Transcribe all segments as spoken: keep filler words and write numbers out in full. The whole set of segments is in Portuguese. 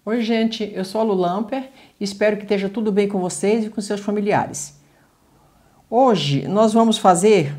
Oi gente, eu sou a Lu Lamper e espero que esteja tudo bem com vocês e com seus familiares. Hoje nós vamos fazer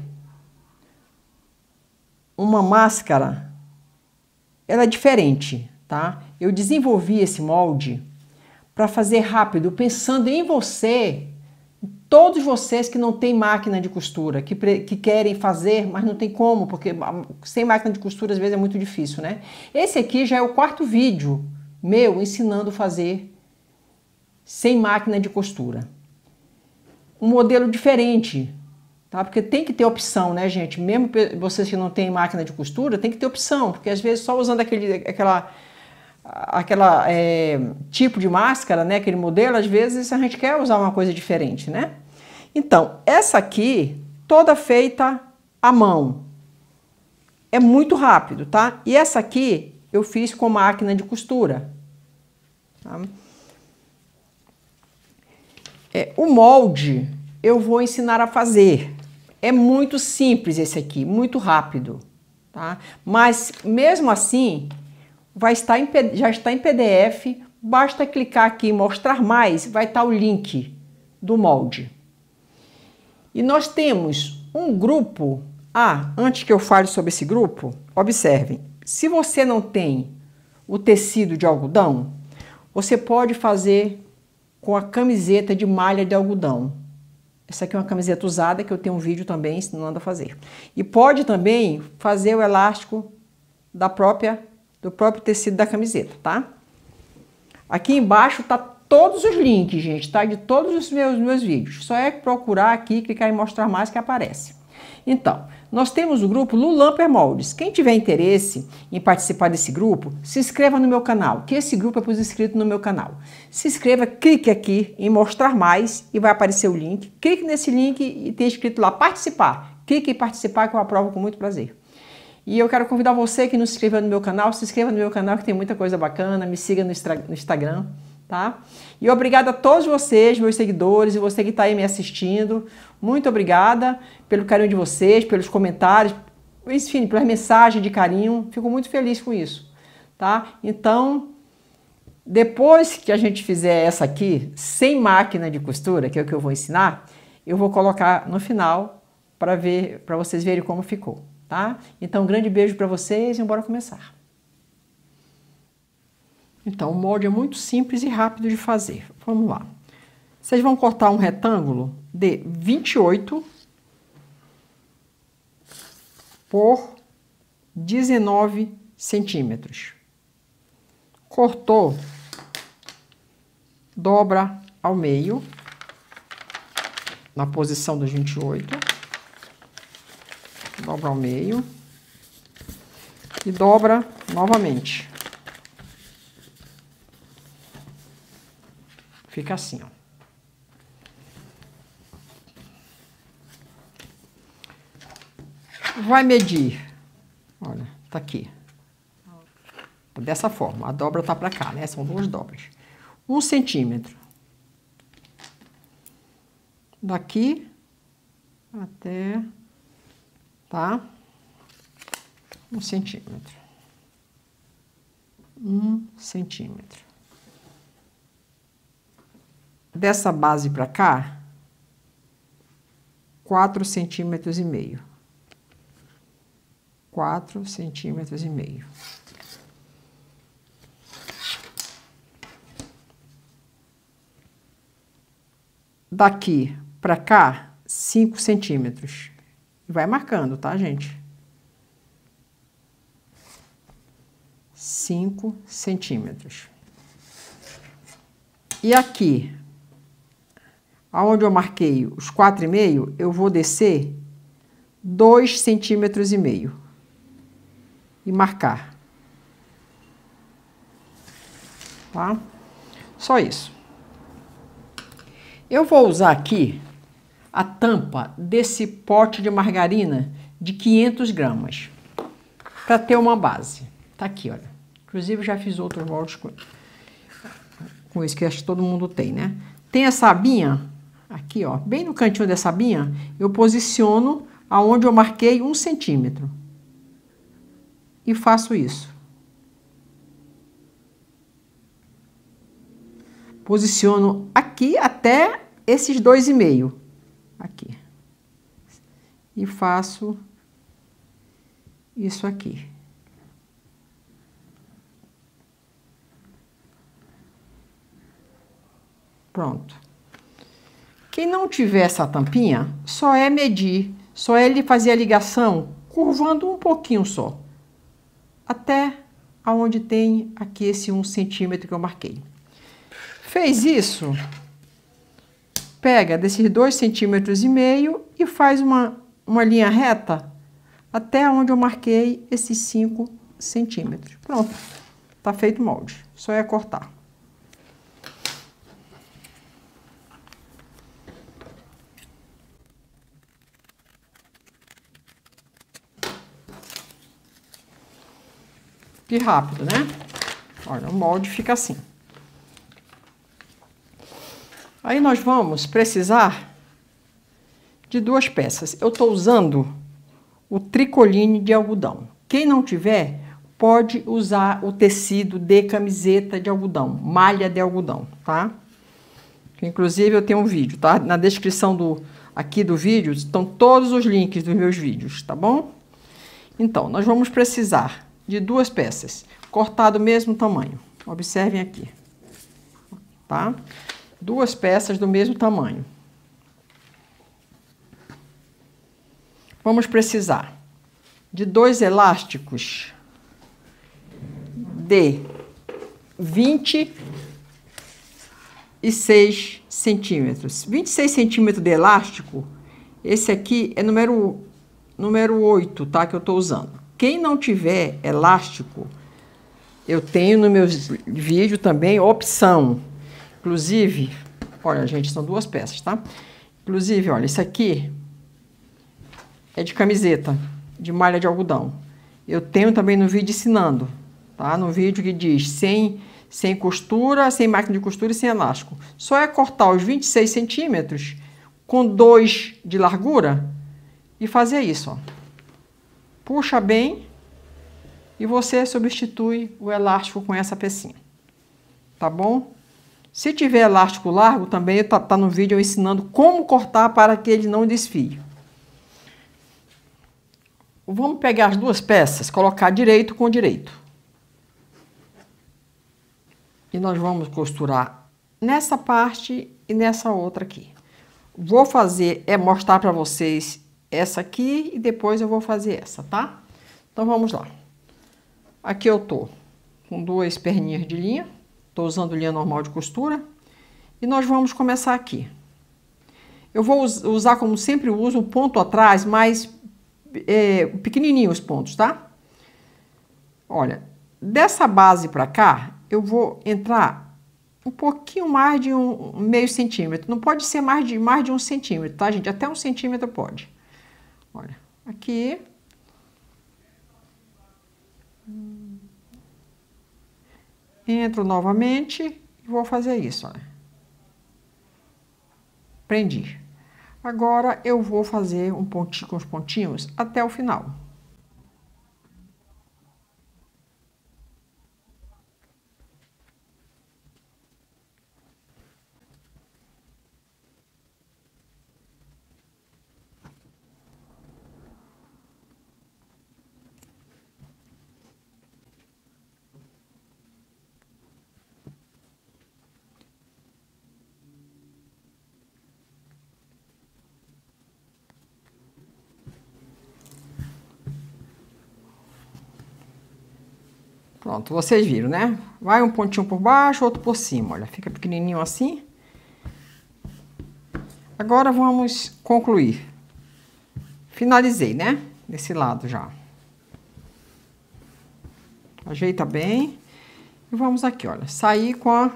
uma máscara, ela é diferente, tá? Eu desenvolvi esse molde para fazer rápido, pensando em você, todos vocês que não têm máquina de costura, que, que querem fazer, mas não tem como, porque sem máquina de costura às vezes é muito difícil, né? Esse aqui já é o quarto vídeo meu ensinando a fazer sem máquina de costura. Um modelo diferente, tá? Porque tem que ter opção, né, gente? Mesmo vocês que não têm máquina de costura, tem que ter opção, porque às vezes só usando aquele aquela, aquela é, tipo de máscara, né, aquele modelo, às vezes a gente quer usar uma coisa diferente, né? Então, essa aqui, toda feita à mão. É muito rápido, tá? E essa aqui eu fiz com máquina de costura. Tá? É, o molde eu vou ensinar a fazer. É muito simples esse aqui, muito rápido. Tá? Mas mesmo assim, vai estar em, já está em P D F. Basta clicar aqui em mostrar mais, vai estar o link do molde. E nós temos um grupo. Ah, antes que eu fale sobre esse grupo, observem. Se você não tem o tecido de algodão, você pode fazer com a camiseta de malha de algodão. Essa aqui é uma camiseta usada que eu tenho um vídeo também ensinando a fazer. E pode também fazer o elástico da própria, do próprio tecido da camiseta, tá? Aqui embaixo tá todos os links, gente, tá? De todos os meus, meus vídeos. Só é procurar aqui, clicar em mostrar mais que aparece. Então, nós temos o grupo Lu Lamper Moldes. Quem tiver interesse em participar desse grupo, se inscreva no meu canal, que esse grupo é para os inscritos no meu canal. Se inscreva, clique aqui em mostrar mais e vai aparecer o link. Clique nesse link e tem escrito lá participar. Clique em participar que eu aprovo com muito prazer. E eu quero convidar você que não se inscreva no meu canal, se inscreva no meu canal que tem muita coisa bacana, me siga no Instagram. Tá? E obrigada a todos vocês, meus seguidores, e você que está aí me assistindo. Muito obrigada pelo carinho de vocês, pelos comentários, enfim, pelas mensagens de carinho. Fico muito feliz com isso. Tá? Então, depois que a gente fizer essa aqui, sem máquina de costura, que é o que eu vou ensinar, eu vou colocar no final para ver, para vocês verem como ficou. Tá? Então, um grande beijo para vocês e bora começar. Então, o molde é muito simples e rápido de fazer. Vamos lá. Vocês vão cortar um retângulo de vinte e oito por dezenove centímetros. Cortou, dobra ao meio, na posição dos vinte e oito. Dobra ao meio e dobra novamente. Fica assim, ó. Vai medir. Olha, tá aqui. Dessa forma. A dobra tá pra cá, né? São duas dobras. Um centímetro. Daqui até, tá? Um centímetro. Um centímetro. Dessa base para cá, quatro centímetros e meio. Quatro centímetros e meio. Daqui para cá, cinco centímetros. Vai marcando, tá, gente? Cinco centímetros. E aqui, aonde eu marquei os quatro e meio, eu vou descer dois centímetros e meio e marcar. Tá? Só isso. Eu vou usar aqui a tampa desse pote de margarina de quinhentos gramas para ter uma base. Tá aqui, olha. Inclusive, eu já fiz outros moldes com, com isso que acho que todo mundo tem, né? Tem essa abinha. Aqui, ó, bem no cantinho dessa abinha, eu posiciono aonde eu marquei um centímetro. E faço isso. Posiciono aqui até esses dois e meio, aqui. E faço isso aqui. Pronto. Quem não tiver essa tampinha, só é medir, só é ele fazer a ligação curvando um pouquinho só, até aonde tem aqui esse um centímetro que eu marquei. Fez isso, pega desses dois centímetros e meio e faz uma, uma linha reta até onde eu marquei esses cinco centímetros. Pronto, tá feito o molde, só é cortar. Que rápido, né? Olha, o molde fica assim. Aí nós vamos precisar de duas peças. Eu tô usando o tricoline de algodão. Quem não tiver, pode usar o tecido de camiseta de algodão, malha de algodão, tá? Inclusive eu tenho um vídeo, tá? Na descrição do, aqui do vídeo estão todos os links dos meus vídeos, tá bom? Então, nós vamos precisar de duas peças, cortado do mesmo tamanho. Observem aqui, tá? Duas peças do mesmo tamanho. Vamos precisar de dois elásticos de vinte e seis centímetros. vinte e seis centímetros de elástico, esse aqui é número, número oito, tá? Que eu tô usando. Quem não tiver elástico, eu tenho no meu vídeo também opção. Inclusive, olha, gente, são duas peças, tá? Inclusive, olha, esse aqui é de camiseta, de malha de algodão. Eu tenho também no vídeo ensinando, tá? No vídeo que diz sem, sem costura, sem máquina de costura e sem elástico. Só é cortar os vinte e seis centímetros com dois de largura e fazer isso, ó. Puxa bem e você substitui o elástico com essa pecinha, tá bom? Se tiver elástico largo também, tá, tá no vídeo eu ensinando como cortar para que ele não desfie. Vamos pegar as duas peças, colocar direito com direito. E nós vamos costurar nessa parte e nessa outra aqui. Vou fazer, é mostrar para vocês essa aqui e depois eu vou fazer essa, tá? Então vamos lá. Aqui eu tô com duas perninhas de linha, tô usando linha normal de costura e nós vamos começar aqui. Eu vou usar, como sempre uso, um ponto atrás, mais é, pequenininho os pontos, tá? Olha, dessa base pra cá, eu vou entrar um pouquinho mais de um meio centímetro. Não pode ser mais de, mais de um centímetro, tá, gente? Até um centímetro pode. Olha, aqui. Entro novamente e vou fazer isso, olha. Prendi. Agora eu vou fazer um pontinho com os pontinhos até o final. Pronto, vocês viram, né? Vai um pontinho por baixo, outro por cima, olha, fica pequenininho assim. Agora vamos concluir. Finalizei, né? Desse lado já. Ajeita bem. E vamos aqui, olha, sair com a...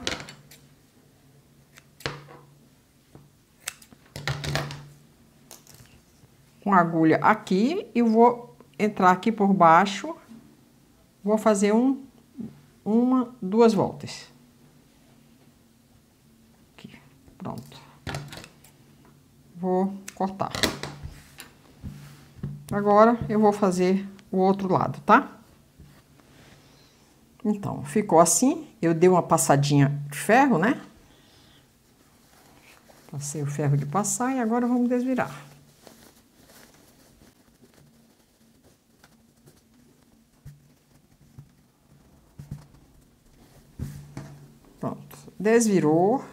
com a agulha aqui e vou entrar aqui por baixo. Vou fazer um, uma, duas voltas. Aqui, pronto. Vou cortar. Agora eu vou fazer o outro lado, tá? Então, ficou assim. Eu dei uma passadinha de ferro, né? Passei o ferro de passar e agora vamos desvirar. Pronto, desvirou.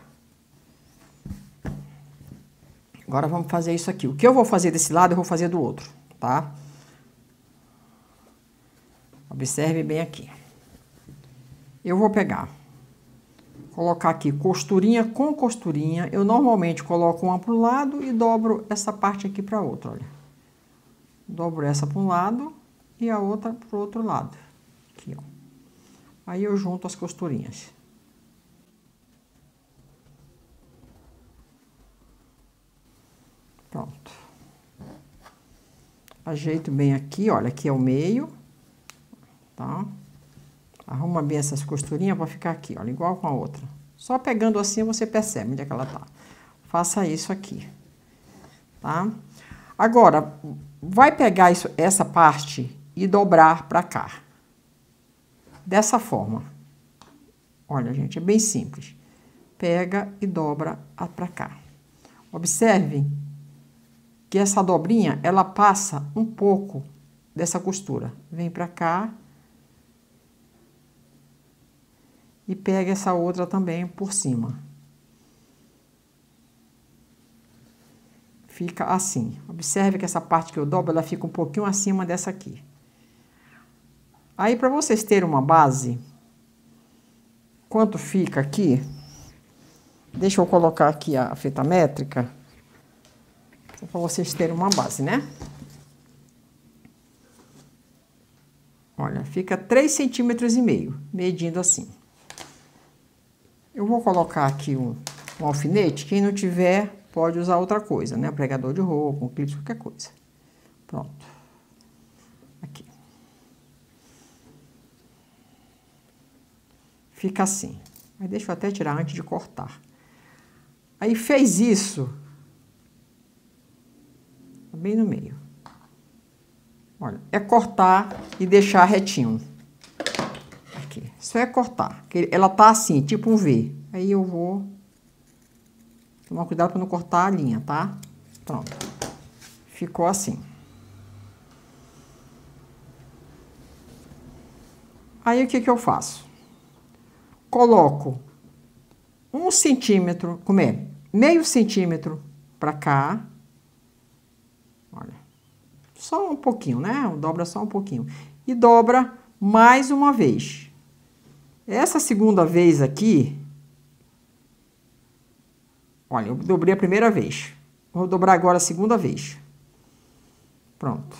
Agora vamos fazer isso aqui. O que eu vou fazer desse lado, eu vou fazer do outro, tá? Observe bem aqui. Eu vou pegar, colocar aqui costurinha com costurinha. Eu normalmente coloco uma para um lado e dobro essa parte aqui para outra, olha. Dobro essa para um lado e a outra para o outro lado. Aqui, ó. Aí eu junto as costurinhas. Pronto. Ajeito bem aqui, olha, aqui é o meio, tá? Arruma bem essas costurinhas para ficar aqui, olha, igual com a outra. Só pegando assim você percebe onde é que ela tá. Faça isso aqui, tá? Agora, vai pegar isso, essa parte e dobrar para cá. Dessa forma. Olha, gente, é bem simples. Pega e dobra para cá. Observe que essa dobrinha, ela passa um pouco dessa costura. Vem pra cá. E pega essa outra também por cima. Fica assim. Observe que essa parte que eu dobro, ela fica um pouquinho acima dessa aqui. Aí, pra vocês terem uma base, quanto fica aqui, deixa eu colocar aqui a fita métrica, para vocês terem uma base, né? Olha, fica três centímetros e meio, medindo assim. Eu vou colocar aqui um, um alfinete, quem não tiver pode usar outra coisa, né? Pregador de roupa, um clipe, qualquer coisa. Pronto. Aqui. Fica assim. Aí deixa eu até tirar antes de cortar. Aí fez isso, bem no meio. Olha, é cortar e deixar retinho. Aqui, isso é cortar. Ela tá assim, tipo um V. Aí eu vou tomar cuidado para não cortar a linha, tá? Pronto. Ficou assim. Aí o que que eu faço? Coloco um centímetro, como é? Meio centímetro para cá. Olha, só um pouquinho, né? Dobra só um pouquinho. E dobra mais uma vez. Essa segunda vez aqui, olha, eu dobrei a primeira vez. Vou dobrar agora a segunda vez. Pronto.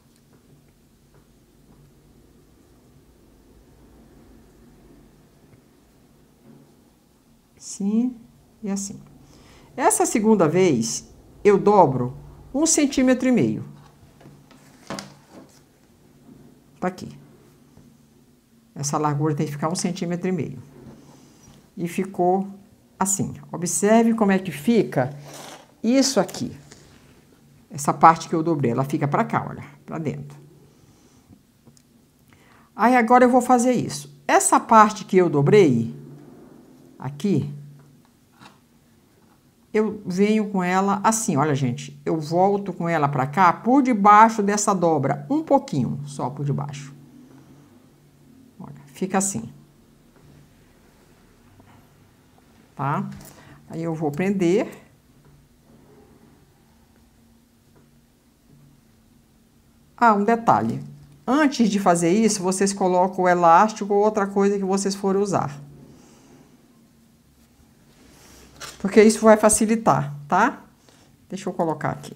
Assim e assim. Essa segunda vez, eu dobro um centímetro e meio. Tá aqui. Essa largura tem que ficar um centímetro e meio. E ficou assim. Observe como é que fica isso aqui. Essa parte que eu dobrei, ela fica pra cá, olha, pra dentro. Aí agora eu vou fazer isso. Essa parte que eu dobrei, aqui, eu venho com ela assim, olha, gente. Eu volto com ela pra cá, por debaixo dessa dobra, um pouquinho, só por debaixo. Olha, fica assim. Tá? Aí eu vou prender. Ah, um detalhe. Antes de fazer isso, vocês colocam o elástico ou outra coisa que vocês forem usar. Porque isso vai facilitar, tá? Deixa eu colocar aqui.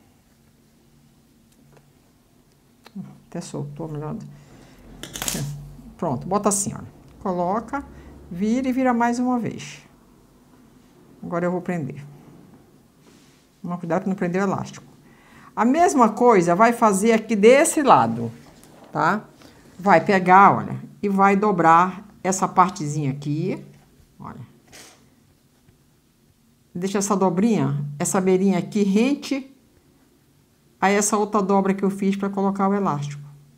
Até soltou, melhor. Pronto, bota assim, olha. Coloca, vira e vira mais uma vez. Agora eu vou prender. Toma cuidado para não prender o elástico. A mesma coisa vai fazer aqui desse lado, tá? Vai pegar, olha, e vai dobrar essa partezinha aqui, olha. Deixa essa dobrinha, essa beirinha aqui rente a essa outra dobra que eu fiz para colocar o elástico.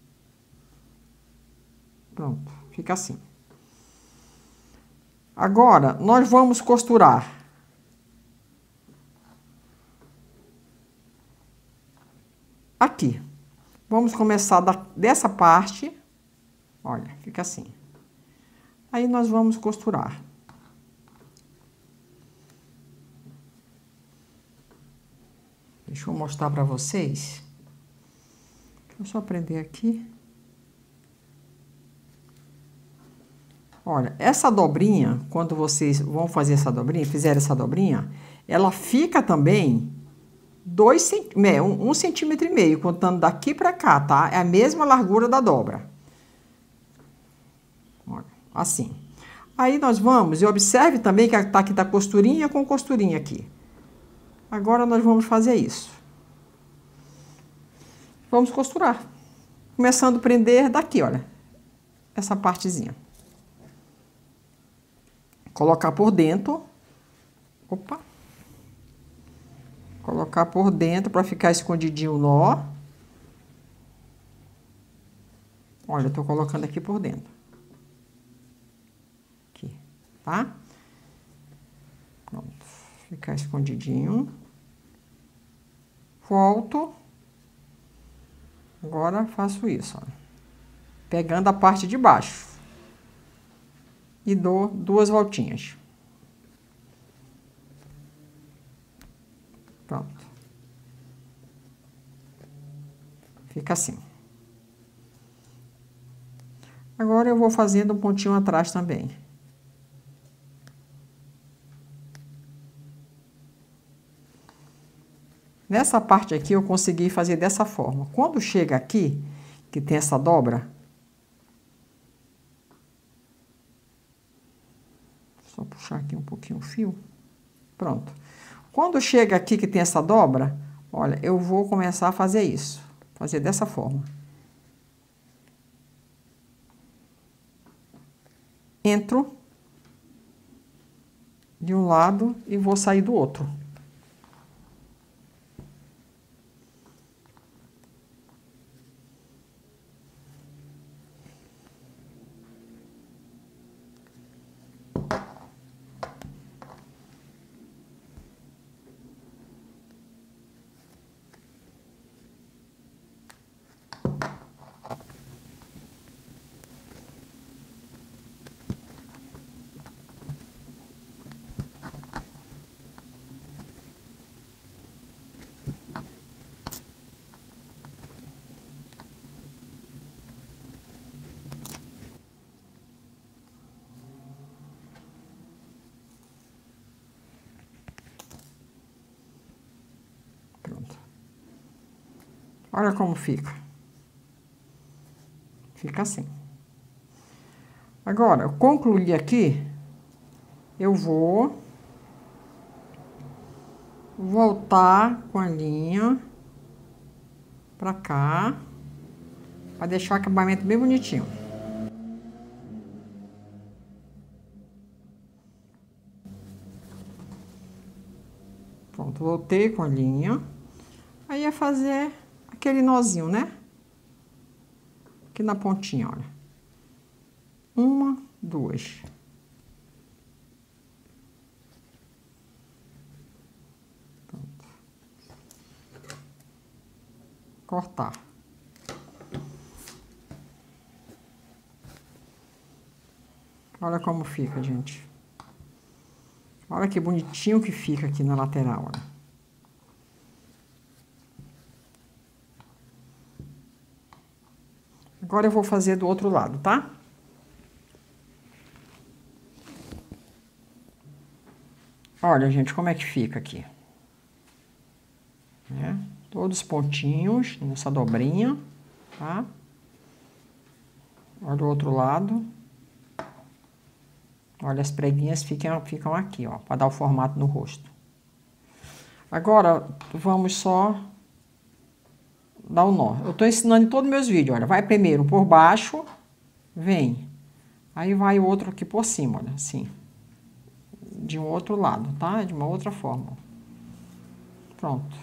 Pronto, fica assim. Agora, nós vamos costurar aqui. Vamos começar da, dessa parte, olha, fica assim. Aí nós vamos costurar. Deixa eu mostrar pra vocês. Deixa eu só prender aqui. Olha, essa dobrinha, quando vocês vão fazer essa dobrinha, fizeram essa dobrinha, ela fica também dois centímetros, um, um centímetro e meio, contando daqui pra cá, tá? É a mesma largura da dobra. Olha, assim. Aí nós vamos, e observe também que tá aqui tá costurinha com costurinha aqui. Agora nós vamos fazer isso. Vamos costurar. Começando a prender daqui, olha. Essa partezinha. Colocar por dentro. Opa. Colocar por dentro para ficar escondidinho o nó. Olha, eu tô colocando aqui por dentro. Aqui, tá? Pronto. Ficar escondidinho. Volto. Agora faço isso, ó. Pegando a parte de baixo. E dou duas voltinhas. Pronto. Fica assim. Agora eu vou fazendo um pontinho atrás também. Nessa parte aqui eu consegui fazer dessa forma. Quando chega aqui, que tem essa dobra, só puxar aqui um pouquinho o fio. Pronto. Quando chega aqui que tem essa dobra, olha, eu vou começar a fazer isso. Fazer dessa forma. Entro de um lado e vou sair do outro. Olha como fica. Fica assim. Agora, eu concluí aqui, eu vou voltar com a linha pra cá, pra deixar o acabamento bem bonitinho. Pronto, voltei com a linha. Aí é fazer aquele nozinho, né? Aqui na pontinha, olha. Uma, duas. Pronto. Cortar. Olha como fica, gente. Olha que bonitinho que fica aqui na lateral, olha. Agora eu vou fazer do outro lado, tá? Olha, gente, como é que fica aqui. Né? Todos os pontinhos nessa dobrinha, tá? Olha o outro lado. Olha, as preguinhas ficam, ficam aqui, ó, para dar o formato no rosto. Agora, vamos só dar o nó. Eu tô ensinando em todos os meus vídeos, olha. Vai primeiro por baixo, vem. Aí vai o outro aqui por cima, olha, assim. De um outro lado, tá? De uma outra forma. Pronto.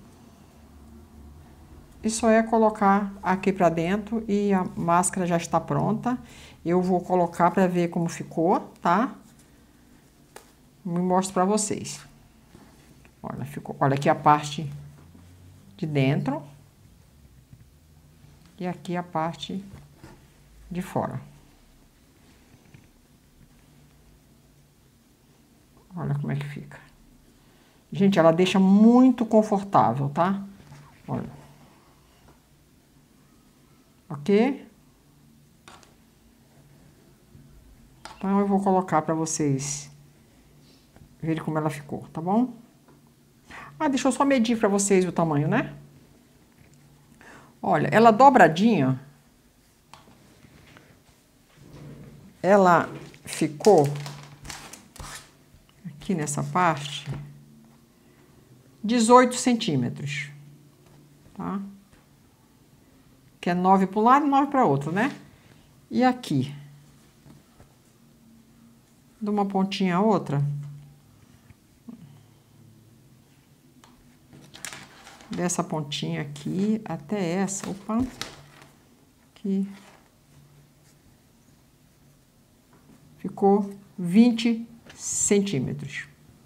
Isso é colocar aqui pra dentro e a máscara já está pronta. Eu vou colocar pra ver como ficou, tá? Me mostro pra vocês. Olha, ficou. Olha aqui a parte de dentro. E aqui a parte de fora. Olha como é que fica. Gente, ela deixa muito confortável, tá? Olha. Ok? Então eu vou colocar pra vocês verem como ela ficou, tá bom? Ah, deixa eu só medir pra vocês o tamanho, né? Olha, ela dobradinha, ela ficou aqui nessa parte dezoito centímetros, tá? Que é nove para um lado e nove para outro, né? E aqui, de uma pontinha a outra, dessa pontinha aqui até essa, opa, aqui, ficou vinte centímetros,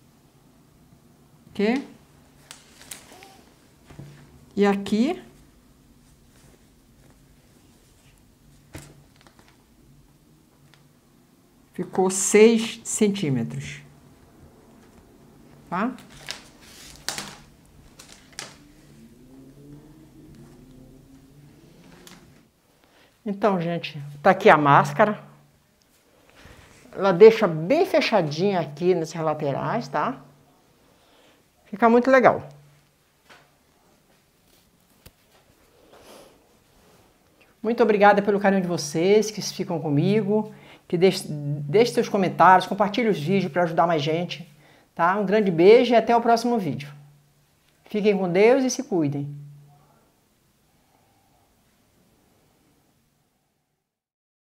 ok? E aqui, ficou seis centímetros, tá? Então, gente, tá aqui a máscara. Ela deixa bem fechadinha aqui nessas laterais, tá? Fica muito legal. Muito obrigada pelo carinho de vocês que ficam comigo, que deixe, deixe seus comentários, compartilhe os vídeos para ajudar mais gente, tá? Um grande beijo e até o próximo vídeo. Fiquem com Deus e se cuidem.